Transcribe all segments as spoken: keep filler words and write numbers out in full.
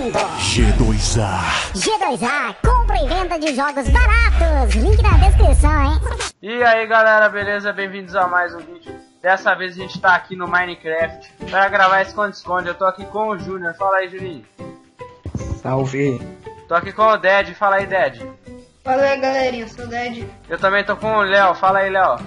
apresentando G dois A. G dois A, compra e venda de jogos baratos. Link na descrição, hein? E aí galera, beleza? Bem-vindos a mais um vídeo. Dessa vez a gente tá aqui no Minecraft para gravar esconde-esconde. Eu tô aqui com o Júnior. Fala aí, Juninho. Salve. Tô aqui com o Ded. Fala aí, Ded. Fala aí, galerinha, eu sou o Ded. Eu também tô com o Léo. Fala aí, Léo.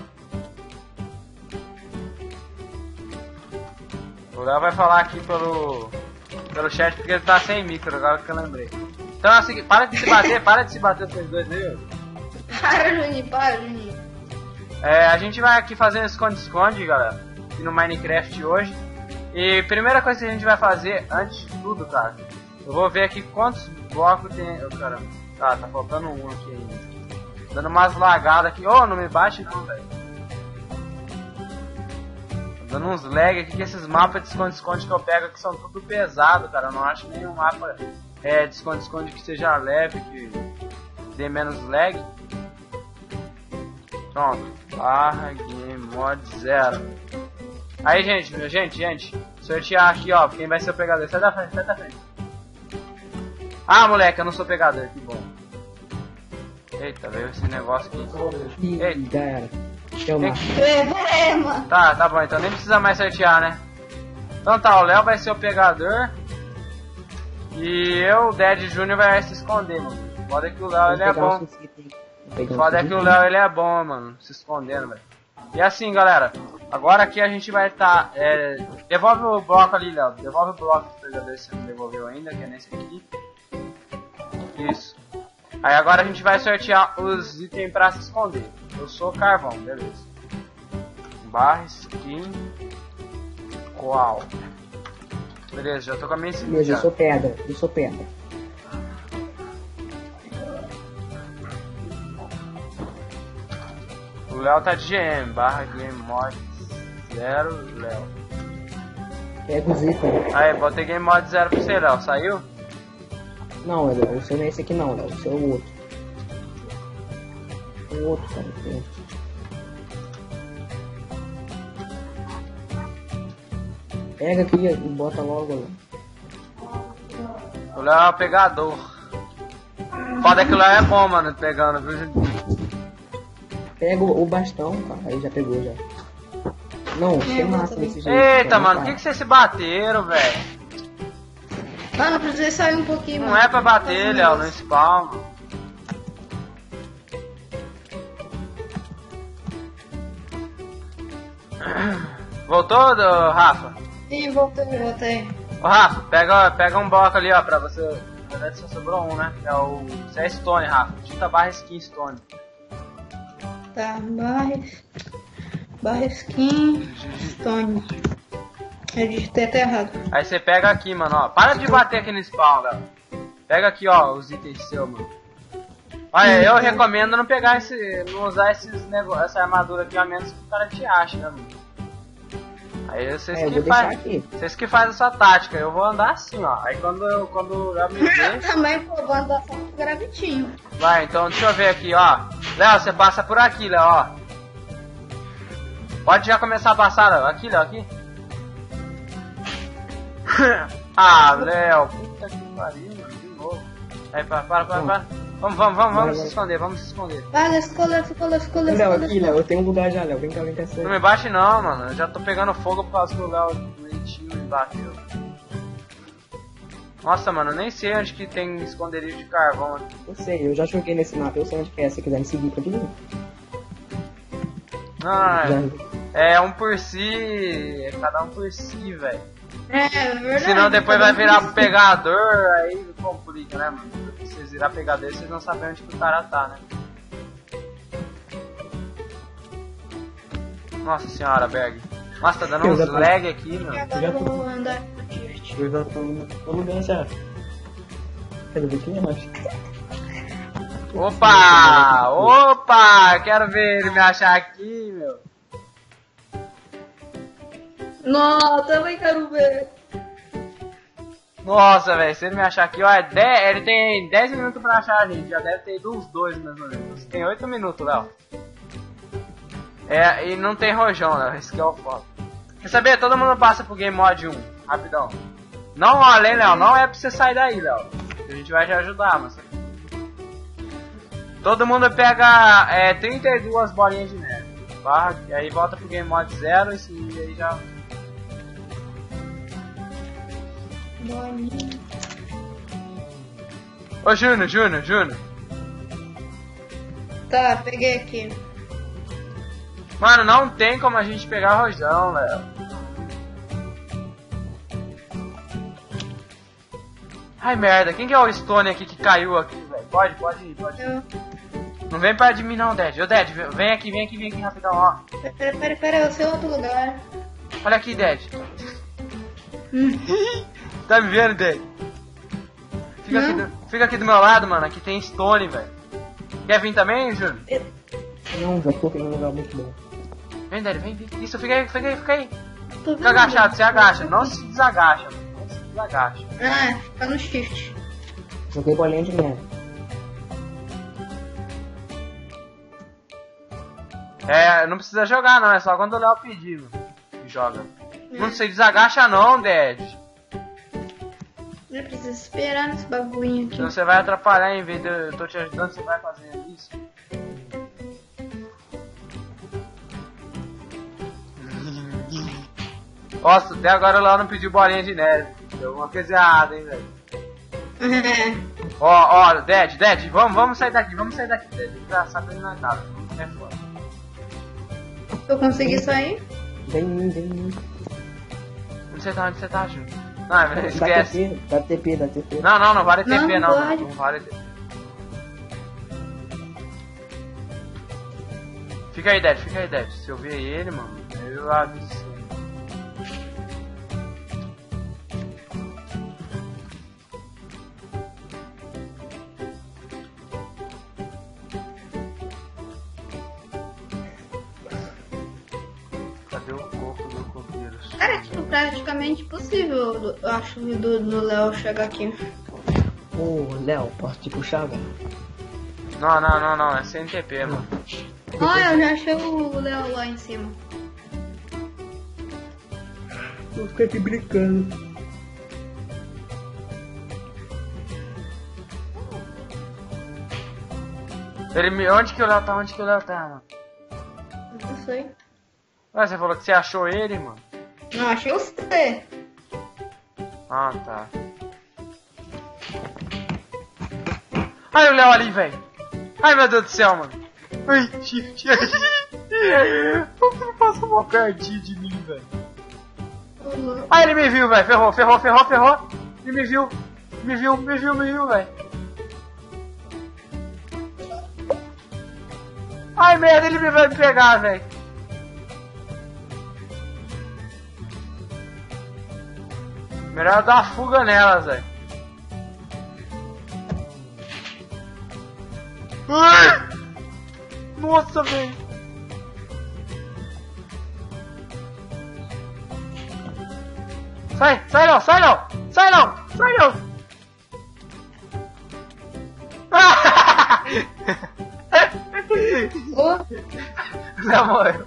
O Léo vai falar aqui pelo pelo chat porque ele tá sem micro, agora que eu lembrei. Então é o seguinte, para de se bater, para de se bater vocês dois aí. Para, Juninho, para, Juninho. É, a gente vai aqui fazer esconde-esconde, galera, aqui no Minecraft hoje. E primeira coisa que a gente vai fazer, antes de tudo, cara, eu vou ver aqui quantos blocos tem. Oh, caramba. Tá, tá faltando um aqui ainda. Dando umas lagadas aqui. Oh, não me bate não, velho. Dando uns lag aqui, que esses mapas de esconde-esconde que eu pego aqui são tudo pesado, cara. Eu não acho nenhum mapa é, de esconde-esconde que seja leve, que dê menos lag. Pronto. Barra Game Mod zero. Aí, gente, gente, gente. Sortear aqui, ó. Quem vai ser o pegador? Sai da frente, sai da frente. Ah, moleque, eu não sou pegador. Que bom. Eita, veio esse negócio aqui. Eita. Já era. Chama. É, mano. Tá, tá bom, então nem precisa mais sortear, né? Então tá, o Léo vai ser o pegador. E eu, o Ded Júnior, vai se esconder, mano. Foda é que o Léo ele é bom. Foda é que o Léo ele é bom, mano. Se escondendo, velho. E assim, galera. Agora aqui a gente vai estar. Tá, é... Devolve o bloco ali, Léo. Devolve o bloco do pegador se você não devolveu ainda, que é nesse aqui. Isso. Aí agora a gente vai sortear os itens pra se esconder. Eu sou carvão, beleza. Barra skin. Qual? Beleza, já tô com a minha skin. Beleza, eu sou pedra, eu sou pedra. O Léo tá de G M, barra Game Mod zero, Léo. Pega os itens. Aí, botei Game Mod zero pra você, Léo. Saiu? Não, Léo, o seu não é esse aqui não, Léo, o seu é o outro. O outro, cara, o outro. Pega aqui e bota logo, Léo. O Léo é o pegador. Foda que o Léo é bom, mano, pegando, viu? Pega o, o bastão, cara, aí já pegou já. Não, você mata desse jeito. Eita, cara, mano, por que, que vocês se bateram, velho? Mano, eu precisei sair um pouquinho, Não mano. é pra bater, Léo, no spawn. Voltou, do Rafa? Sim, voltei, voltei. Ô Rafa, pega, pega um bloco ali, ó, pra você. Na verdade só sobrou um, né? É o. Você é Stone, Rafa. Digita barra skin Stone. Tá, barra... Barra skin... Stone. Eu digitei até errado. Aí você pega aqui, mano, ó. Para de bater aqui no spawn, galera. Pega aqui, ó, os itens seus, mano. Olha, eu recomendo não pegar esse. Não usar esses negócios, essa armadura aqui, a menos que o cara te ache, né, mano? Aí vocês É, eu que vou deixar fazem. aqui. Vocês que fazem essa tática, eu vou andar assim, ó. Aí quando eu, quando eu me ver. Também, pô, vou andar só com gravitinho. Vai, então deixa eu ver aqui, ó. Léo, você passa por aqui, Léo, ó. Pode já começar a passar, Léo. Aqui, Léo, aqui. Ah, Léo. Puta que pariu, mano. De novo. Aí, para, para, para, para. Vamos, vamos, vamos, vamos se esconder, vamos se esconder. Vai, let's go, let's go, let's go, let's Léo, go, aqui, let's go. Léo, eu tenho um lugar já, Léo, vem cá, vem cá, Não sério. me bate não, mano. Eu já tô pegando fogo por causa que o Léo bonitinho me bateu. Nossa, mano, eu nem sei onde que tem esconderijo de carvão aqui. Eu sei, eu já joguei nesse mapa, eu sei onde que é, se quiser me seguir pra tudo. Ah, Já. é um por si, é cada um por si, velho. É, é verdade. Senão depois vai virar pegador, aí complica, né, mano? Se vocês virar pegador, vocês não sabem onde que o cara tá, né? Nossa senhora, Berg. Nossa, tá dando Eu uns já tô- lag aqui, E mano. agora eu vou andar com o Tirt. Eu já tô no tô no lugar já. Quer ver quem é mais? Opa! Opa! Quero ver ele me achar aqui, meu. Não, também quero ver. Nossa, velho, se ele me achar aqui, ó, é dez, ele tem dez minutos pra achar a gente, já deve ter ido uns dois mais ou menos. Tem oito minutos, Léo. É, e não tem rojão, Léo, esse que é o foda. Quer saber? Todo mundo passa pro Game Mod um, rapidão. Não, olha, Léo, não é pra você sair daí, Léo. A gente vai te ajudar, mas... Todo mundo pega é, trinta e duas bolinhas de neve. Barra, e aí volta pro Game Mode zero e aí já... Bolinha. Ô, Júnior, Júnior, Júnior. Tá, peguei aqui. Mano, não tem como a gente pegar rojão, Léo. Ai, merda. Quem que é o Stone aqui que caiu aqui, velho? Pode, pode ir, pode ir. Eu... Não vem perto de mim não, Dad. Ô, Dad, vem aqui, vem aqui, vem aqui rapidão, ó. Pera, pera, pera, eu sei outro lugar. Olha aqui, Dad. Tá me vendo, Dad? Fica aqui, do, fica aqui do meu lado, mano. Aqui tem Stone, velho. Quer vir também, Júnior? Não, já tô aqui num lugar muito bom. Vem, Dad, vem, vem. Isso, fica aí, fica aí, fica aí. Tô Fica agachado, você agacha. Não se desagacha, mano. Não se desagacha. Ah, fica no shift. Joguei bolinha de neve. É, não precisa jogar não, é só quando o Léo pedir, mano. Que joga. Não se desagacha não, Dad. Eu preciso esperar nesse bagulho aqui. Senão você vai atrapalhar, em vez de eu tô te ajudando, você vai fazendo isso. Nossa, até agora o Léo não pediu bolinha de neve. Deu alguma coisa errada, hein, velho. Ó, ó, Dad, Dad, vamos, vamos sair daqui, vamos sair daqui, Dad. Engraçado ele na casa, vamos sair fora. Eu consegui sair? Vem em mim, vem em mim. Onde você tá, onde você tá, Júnior? Não, Dá esquece. T P, dá T P, dá T P. Não, não, não vale T P, Não, não. pode. Não vale T P. Fica aí, Dad, fica aí, Dad. Se eu ver ele, mano, eu aviso. Cadê o corpo do coqueiro? Cara, é tipo, praticamente impossível, eu acho, do, do Léo chegar aqui. Ô, Léo, posso te puxar, velho? Não, não, não, não, é sem T P, mano. Olha, eu já achei o Léo lá em cima. Vou ficar aqui brincando. Ele me... Onde que o Léo tá? Onde que o Léo tá, mano? Não sei. Ué, você falou que você achou ele, mano? Não, achei você. Ah, tá. Ai, o Léo ali, velho. Ai, meu Deus do céu, mano. Ai, shift. Por que ele passa uma pertinho de mim, velho? Ai, ele me viu, velho. Ferrou, ferrou, ferrou, ferrou. Ele me viu. Me viu, me viu, me viu, velho. Ai, merda, ele me vai me pegar, velho. Melhor dar uma fuga nelas, velho. Ai! Nossa, velho. Sai, sai não, sai não, sai não, sai não. Oh, Já morreu.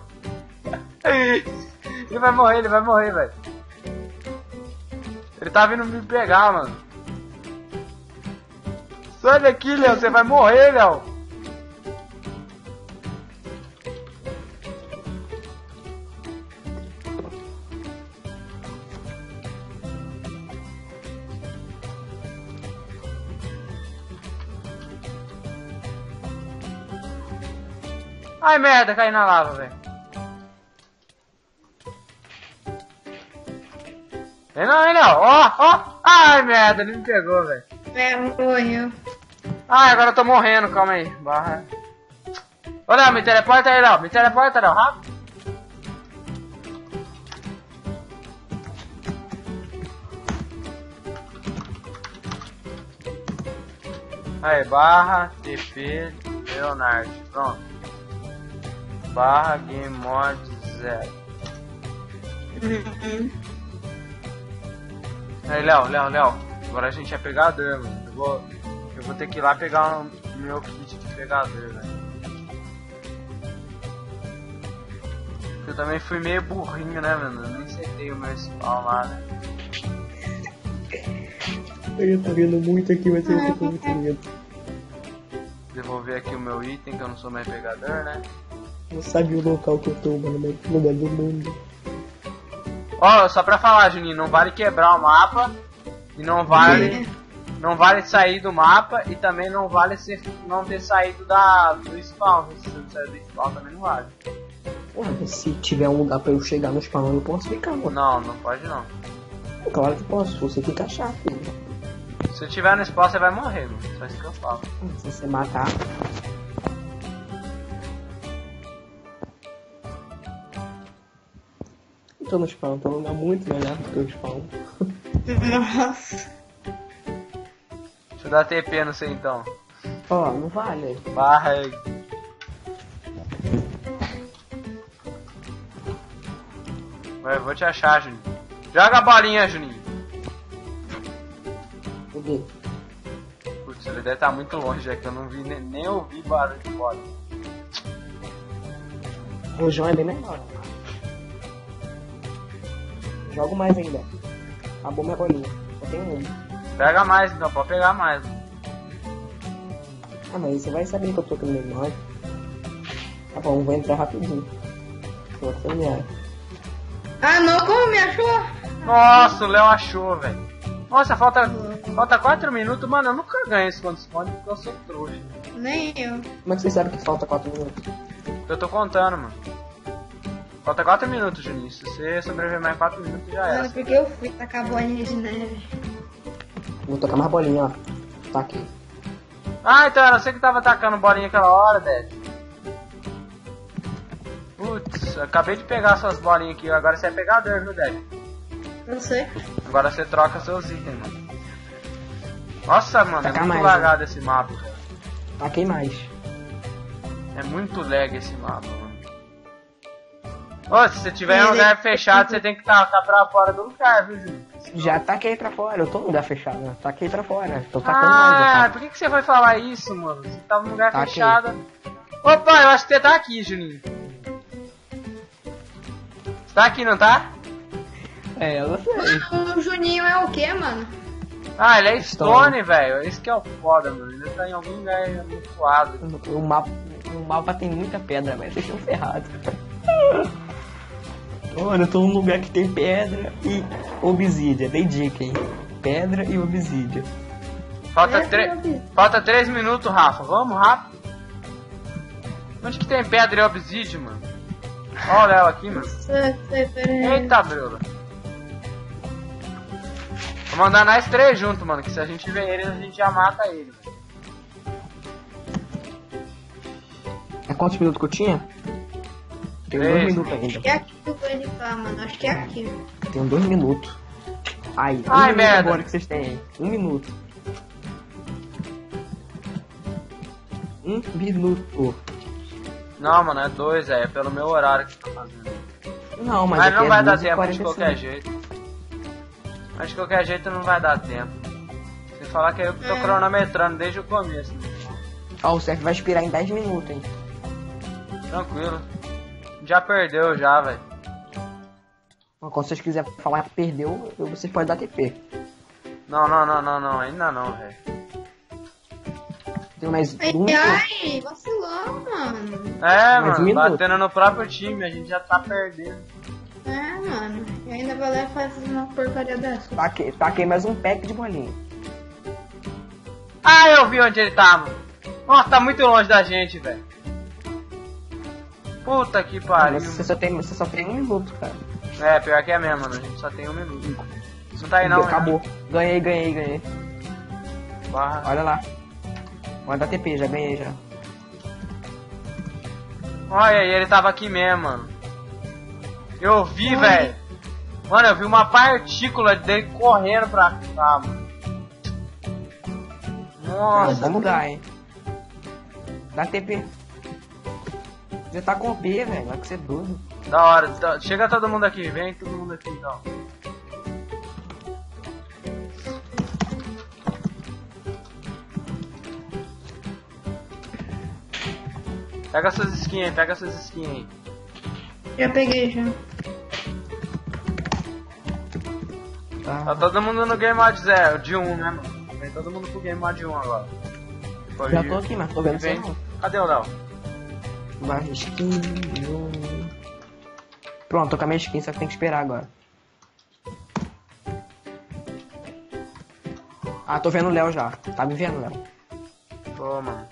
Ele vai morrer, ele vai morrer, velho. Ele tá vindo me pegar, mano. Sai daqui, Léo, você vai morrer, Léo. Ai, merda, caí na lava, velho. Vem não, vem não. Ó, ó. Ai, merda, ele me pegou, velho. é, morreu. Ai, agora eu tô morrendo, calma aí. Barra. Ô, Léo, me teleporta aí, Léo. Me teleporta, Léo, rápido. Aí, barra, T P, Leonardo. Pronto. Barra, Game Mode zero. Aí, Léo, Léo, Léo. Agora a gente é pegador, mano. Eu vou, eu vou ter que ir lá pegar o meu kit de pegador, velho. Eu também fui meio burrinho, né, mano? Eu nem acertei o meu spawn lá, né? Eu tô vendo muito aqui, mas eu tô com muito medo. Devolver aqui o meu item, que eu não sou mais pegador, né? Não sabe o local que eu tô, mano, no lugar do mundo. Ó, só pra falar, Juninho, não vale quebrar o mapa. E não vale... Não vale sair do mapa e também não vale ser, não ter saído da, do spawn. Se você não sair do spawn também não vale. Ué, se tiver um lugar pra eu chegar no spawn, eu posso ficar, mano. Não, não pode não. Claro que posso, você fica chato. Se você tiver no spawn, você vai morrer, mano. Só isso que eu falo. Se você matar... Eu tô no spawn, tô num lugar muito melhor do que o spawn. Nossa. Deixa eu dar T P no sei então. Ó, oh, não vale. Vai. Vai, eu vou te achar, Juninho. Joga a bolinha, Juninho. Cadê? Putz, ele deve estar muito longe, é que eu não vi nem, nem ouvi barulho de bola. O João é bem menor. Jogo mais ainda. Acabou minha bolinha. Só tem um. Pega mais, então, pode pegar mais. Ah, mas você vai saber que eu tô com menor. Tá bom, vou entrar rapidinho. Vou terminar. Ah não, como me achou? Nossa, o Léo achou, velho. Nossa, falta, falta quatro minutos. Mano, eu nunca ganho esse conto-esconde porque eu sou trouxa. Nem eu. Como é que você sabe que falta quatro minutos? Eu tô contando, mano. Falta quatro minutos, Juninho. Se você sobreviver mais quatro minutos, já Mano, era. porque eu fui tacar bolinha de neve. Vou tocar mais bolinha, ó. Tá aqui. Ah, então era você que tava atacando bolinha aquela hora, Dad. Putz, eu acabei de pegar suas bolinhas aqui. Agora você é pegador, viu, Dad? Eu sei. Agora você troca seus itens, mano. Nossa, mano, Tacar é muito mais, lagado né? esse mapa, cara. Taquei mais. É muito lag esse mapa, mano. Ô, se você tiver em um lugar fechado, você tem que tacar pra fora do lugar, viu, Júlio? Já taquei pra fora, eu tô no lugar fechado, né? Taquei pra fora. Tô tacando mais, Ah, tá? por que, que você foi falar isso, mano? Você tava num lugar Taquei. fechado. Opa, eu acho que você tá aqui, Juninho. Você tá aqui, não tá? É, eu sei. Mano, o Juninho é o que, mano? Ah, ele é Stone. Stone, velho. Esse que é o foda, mano. Ele tá em algum lugar amontoado. O mapa, o mapa tem muita pedra, mas vocês estão ferrados. Olha, eu tô num lugar que tem pedra e obsidia. Dei dica, hein? Pedra e obsidia. Falta, É, tre... eu vi. Falta três minutos, Rafa. Vamos, rápido. Onde que tem pedra e obsidian, mano? Ó o Léo aqui, mano. Sei, sei, peraí. Eita, Brula. Vou mandar nós três juntos, mano. Que se a gente ver eles, a gente já mata ele. É quantos minutos que eu tinha? Tenho dois Três. minutos ainda. Acho que é aqui que eu vou editar, mano. Acho que é aqui. Tenho dois minutos. Aí, um Ai, minuto merda. agora que vocês têm aí. Um minuto. Um minuto. Não, mano, é dois, é. É pelo meu horário que eu tô fazendo. Não, mas, Mas aqui não é vai dar duas e tempo de quarenta e qualquer cinco. jeito. Mas de qualquer jeito não vai dar tempo. Sem falar que eu que tô É. cronometrando desde o começo. Né? Ó, o Seth vai expirar em dez minutos, hein? Tranquilo. Já perdeu já, velho. Quando vocês quiserem falar que perdeu, vocês podem dar T P. Não, não, não, não, não. Ainda não, velho. Tem mais Ai, um minuto. ai, vacilou, mano. É, Mais um mano, minuto. batendo no próprio time, a gente já tá perdendo. É, mano. E ainda vai lá e faz uma porcaria dessa. Taquei, taquei mais um pack de bolinha. Ah, eu vi onde ele tava. Nossa, tá muito longe da gente, velho. Puta que pariu. Mas você só, tem, você só tem um minuto, cara. É, pior que é mesmo, mano. A gente só tem um minuto. Não tá aí não, Acabou. Ganhei, ganhei, ganhei. né? Barra. Olha lá. Pode dar T P, já ganhei já. Olha aí, ele tava aqui mesmo, mano. Eu vi, Oi. velho. Mano, eu vi uma partícula dele correndo pra cá, mano. Nossa. Vamos dar, hein. Dá T P. Você tá com o P, velho. Vai que você é doido. Da hora. Da- Chega todo mundo aqui. Vem todo mundo aqui, então. Pega suas skins aí, pega suas skins aí. Já peguei já. Tá. Tá todo mundo no Game Mode zero, de um, né, mano? Vem todo mundo pro Game Mode um agora. Foi Já tô aqui, mas tô vendo você vem... não. Cadê o Léo? Barra skin. Pronto, tô com a minha skin, só que tem que esperar agora. Ah, tô vendo o Léo já. Tá me vendo, Léo? Tô, mano.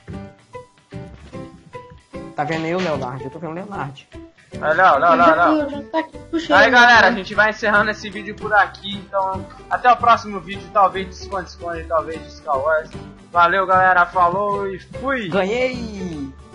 Tá vendo aí o Leonardo? Eu tô vendo o Leonardo. Aí, Léo, Léo, Léo, Léo. Já tá aqui puxando. Aí, galera, a gente vai encerrando esse vídeo por aqui. Então, até o próximo vídeo. Talvez de esconde-esconde, talvez de Skywars. Valeu, galera. Falou e fui! Ganhei!